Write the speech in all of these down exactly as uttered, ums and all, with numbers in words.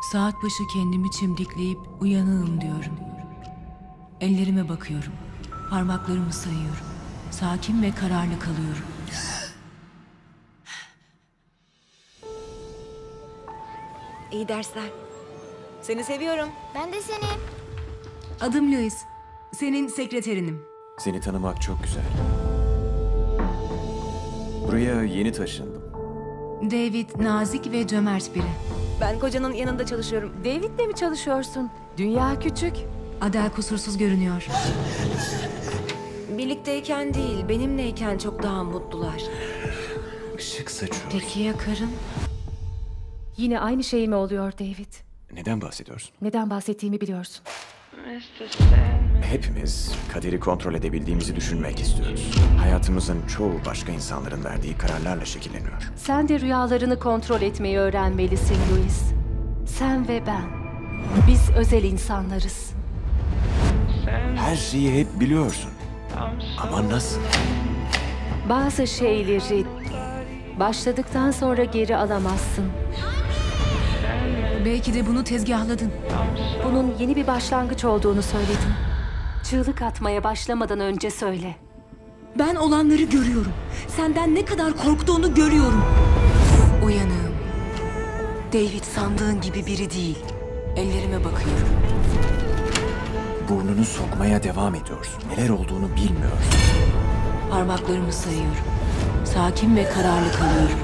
Saat başı kendimi çimdikleyip uyanığım diyorum. Ellerime bakıyorum. Parmaklarımı sayıyorum. Sakin ve kararlı kalıyorum. İyi dersler. Seni seviyorum. Ben de seni. Adım Louis. Senin sekreterinim. Seni tanımak çok güzel. Buraya yeni taşındım. David nazik ve cömert biri. Ben kocanın yanında çalışıyorum. David'le mi çalışıyorsun? Dünya küçük. Adel kusursuz görünüyor. Birlikteyken değil, benimleyken çok daha mutlular. Işık saçıyor. Peki ya karın? Yine aynı şey mi oluyor David? Neden bahsediyorsun? Neden bahsettiğimi biliyorsun. Hepimiz kaderi kontrol edebildiğimizi düşünmek istiyoruz. Hayatımızın çoğu başka insanların verdiği kararlarla şekilleniyor. Sen de rüyalarını kontrol etmeyi öğrenmelisin Louis. Sen ve ben. Biz özel insanlarız. Her şeyi hep biliyorsun. Ama nasıl? Bazı şeyleri başladıktan sonra geri alamazsın. Belki de bunu tezgahladın. Bunun yeni bir başlangıç olduğunu söyledim. Çığlık atmaya başlamadan önce söyle. Ben olanları görüyorum. Senden ne kadar korktuğunu görüyorum. Uyanığım. David sandığın gibi biri değil. Ellerime bakıyorum. Burnunu sokmaya devam ediyorsun. Neler olduğunu bilmiyorsun. Parmaklarımı sayıyorum. Sakin ve kararlı kalıyorum.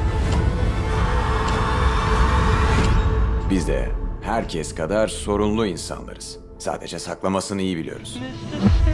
Biz de herkes kadar sorunlu insanlarız. Sadece saklamasını iyi biliyoruz.